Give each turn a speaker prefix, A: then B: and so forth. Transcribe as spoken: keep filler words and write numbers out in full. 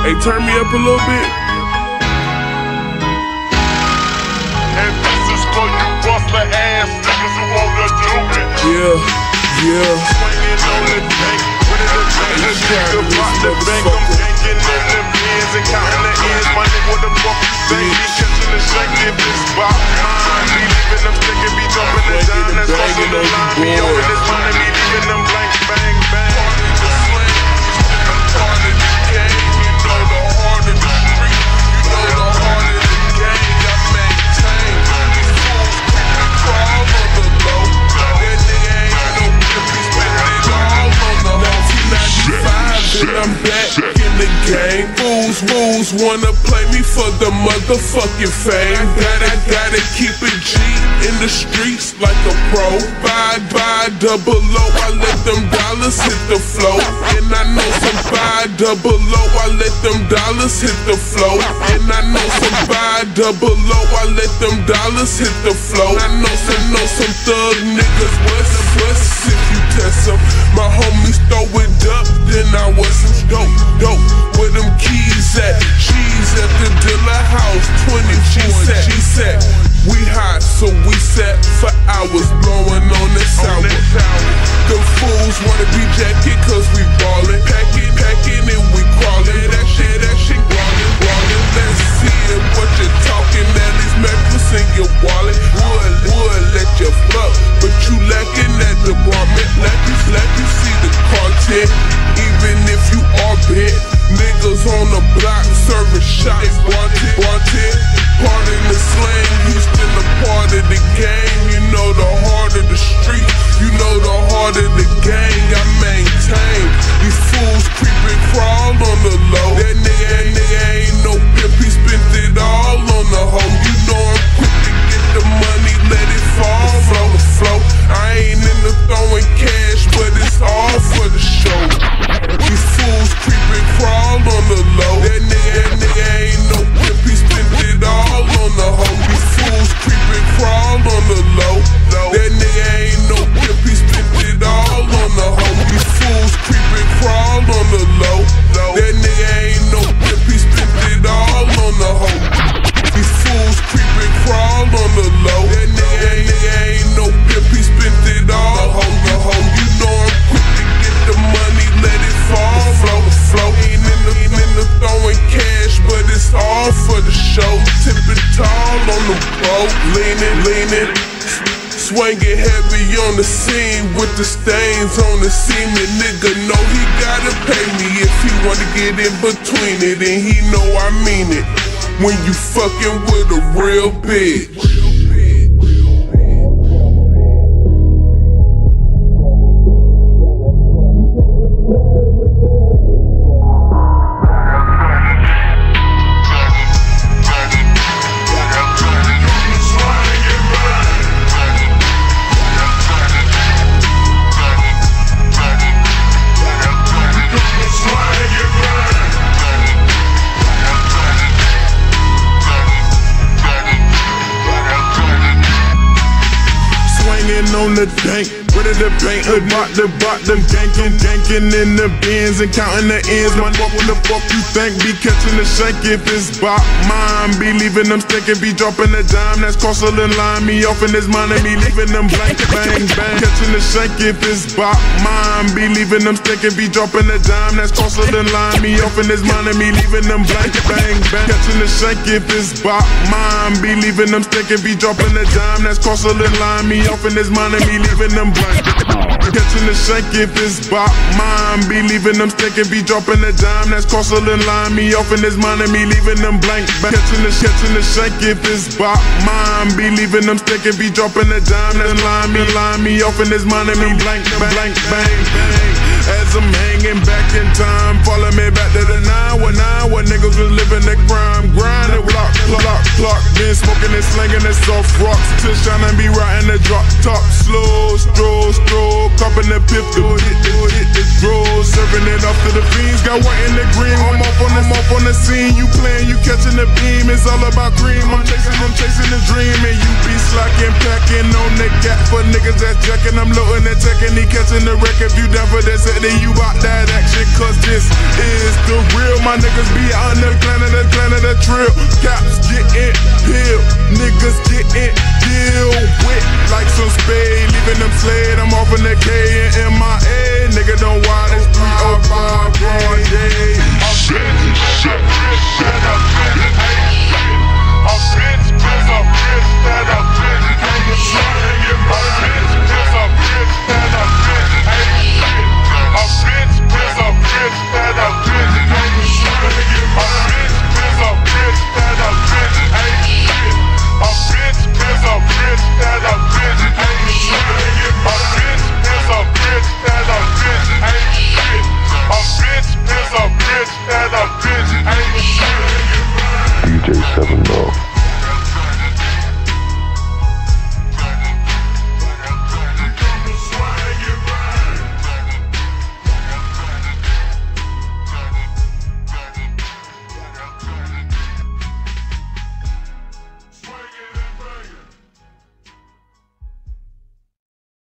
A: Hey, turn me up a little bit.
B: And this is for you bustler ass niggas who wanna do it.
A: Yeah, yeah.
B: Swinging on the bank, ready to bank. A nigga bought the bank, I'm banking on the ends and counting the ends. My nigga, what the fuck you think? Be catching the shank if it's bop mine. Be leaving them stick and be jumping the dime. That's also the line. Be open this mind and be leaving them blank, bang, bang.
A: I'm back in the game. Fools, fools wanna play me for the motherfucking fame. Gotta, gotta keep it G in the streets like a pro. Buy, buy, double O, I let them dollars hit the flow. And I know some buy, double O, I let them dollars hit the flow. And I know some buy, double O, I let them dollars hit the flow. I know some, know some thug niggas, what's, what's if you test them? My homies throw it up, then I was some dope, dope. Where them keys at? Cheese at the dealer house, twenty G set. She said, we hot, so we sat for hours blowing on this sour. Them fools wanna be jacket cause we ballin'. Packin', packin' and we crawlin'. That shit, that shit ballin', ballin'. Let's see it, what you're talking. At least necklace in your wallet. Would, would let you fuck, but you lacking that department. Let you, let you see the content. Even if you are bit, niggas on the block serving shots, wanted, wanted. Part in the slang, Houston a part of the game. You know the heart of the street, you know the heart of the gang. I maintain, these fools creep and crawl on the low. That nigga, that nigga ain't no pimp, he spent it all on the hoe. You know I'm quick to get the money, let it fall, flow the flow. I ain't into throwing cash, but it's all for the show. These fools creep and crawl on the low. That nigga, that nigga ain't no pimp, he spent it all on the hoe. These fools creep and crawl on the low. That nigga ain't no pimp, he spent it all on the hoe. These fools creep and crawl on the low. That nigga ain't no pimp, he spent it all on the hoe. These fools creep and crawl on the low. That nigga, nigga ain't no pimp, he spent it all on the hoe. You know I'm quick to get the money, let it fall, flow the flow. Ain't in the, in the throwing cash, but it's all for the show. Tipping tall on the boat, leaning, leaning. Swinging heavy on the scene with the stains on the semen. Nigga know he gotta pay me if he wanna get in between it, and he know I mean it. When you fucking with a real bitch. On the tank, ready to paint a bot the bot, them ganking, ganking in the bins and counting the ends. Man, what the fuck you think? Be catching the shank if it's bop mine. Be leaving them stinking, be dropping the dime. That's crossing the line, me off in his mind and me leaving them blank, bang, bang. Catching the shank if it's bop mine. Be leaving them stinking, be dropping the dime. That's crossing the line, me off in his mind and me leaving them blank, bang, bang. Catching the shank if it's bop mine. Be leaving them stinking, be dropping the dime. That's crossing the line, me off in his mind and me leaving them blank. Catching the shank if it's bop mine. Be leaving them stinking, be dropping the dime. That's crossing the line, me off in his mind and me leaving them blank. Catching the, catching the shank if it's bop mine. Be leaving them stinking, be dropping the dime. That's line me, line me off in his mind and me blank, blank, bang, bang. As I'm hanging back in time, follow me back to the nine one nine, where niggas was living the crime, grinding, block, clock, clock. Been smoking and slinging the soft rocks, till shine and be riding the drop top, slow, stroll, stroll.
B: copping the piff, the hit, the hit, the draw, serving it off to the fiends. Got white in the green, I'm off on the, I'm off on the scene. You playing, you catching the beam. It's all about cream. I'm chasing, I'm chasing the dream, and you be slacking, packing on the gap for niggas that's jacking. I'm loading and checking, he catching the wreck. If you down for that set, then you bout that action. Cause this is the real. My niggas be on the planet, the planet, the trill. Caps getting peeled, niggas getting deal with like some spade, leaving